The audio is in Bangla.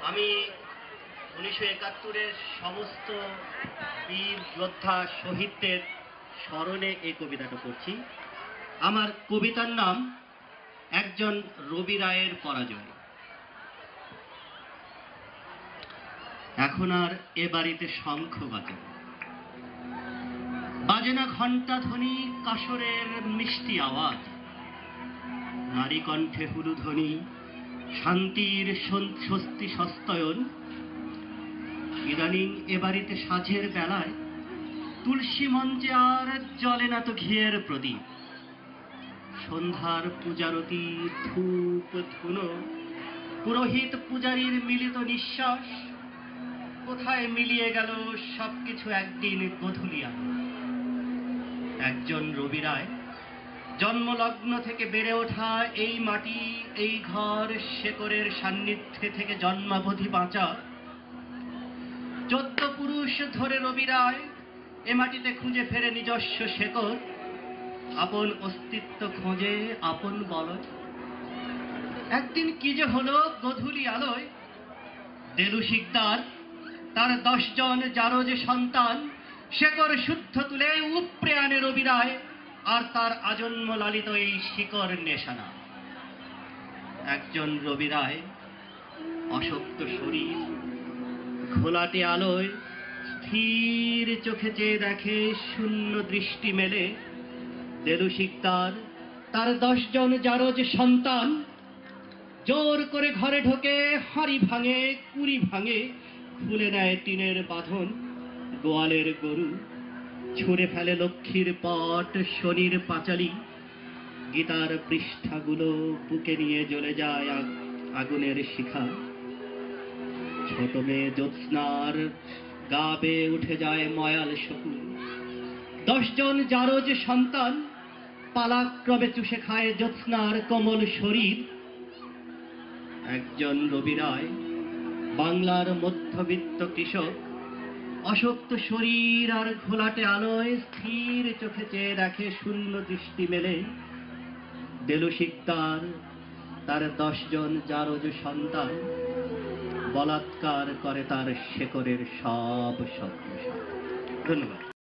আমি 1971-এর সমস্ত বীর যোদ্ধা শহীদদের স্মরণে এই কবিতাটা পড়ছি। আমার কবিতার নাম একজন রবি রায়ের পরাজয়। এখন আর এ বাড়িতে শঙ্খ বাজে না, বাজে না ঘণ্টা ধ্বনি, কাসরের মিষ্টি আওয়াজ, নারী কণ্ঠে হুলুধ্বনি, শান্তির স্বস্তি সস্তয়ন। ইদানিং এ বাড়িতে সাঁঝের বেলায় তুলসী মঞ্চে আর জ্বলে না তো ঘিয়ের প্রদীপ। সন্ধ্যার পূজারতি, ধূপ ধুনো, পুরোহিত পূজারীর মিলিত নিঃশ্বাস, কোথায় মিলিয়ে গেল সবকিছু একদিন গধূলিয়া। একজন রবি রায়, জন্মলগ্ন থেকে বেড়ে ওঠা এই মাটি, এই ঘর, শেকড়ের সান্নিধ্যে থেকে জন্মাবধি বাঁচা। 14 পুরুষ ধরে রবি রায় এ মাটিতে খুঁজে ফেরে নিজস্ব শেকড়, আপন অস্তিত্ব খোঁজে, আপন বলয়। একদিন কি যে হলো গধূলি আলোয়, দেলু শিকদার তার 10 জন জারজ সন্তান শেকড় শুদ্ধ তুলে উপড়ে আনে রবি রায় আর তার আজন্ম লালিত এই শিকড় নেশানা। একজন রবি রায়, অশক্ত শরীর, ঘোলাটে আলোয় স্থির চোখে চেয়ে দেখে, শূন্য দৃষ্টি মেলে। দেলু শিকদার তার 10 জন জারজ সন্তান জোর করে ঘরে ঢোকে, হাঁড়ি ভাঙে, কুড়ি ভাঙে, খুলে নেয় টিনের বাঁধন, গোয়ালের গরু, ছুঁড়ে ফেলে লক্ষ্মীর পট, শনির পাঁচালি। গীতার পৃষ্ঠাগুলো বুকে নিয়ে জ্বলে যায় আগুনের শিখা। ছোট মেয়ে জ্যোৎস্নার গা বেয়ে উঠে যায় ময়াল শকুন। 10 জন জারজ সন্তান পালাক্রমে চুষে খায় জ্যোৎস্নার কোমল শরীর। একজন রবি রায়, বাংলার মধ্যবিত্ত কৃষক, অশক্ত শরীর আর ঘোলাটে আলোয় স্থির চোখে চেয়ে দেখে, শূন্য দৃষ্টি মেলে। দেলু শিকদার তার 10 জন জারজ সন্তান বলাৎকার করে তার শেকড়ের সব স্বপ্ন। ধন্যবাদ।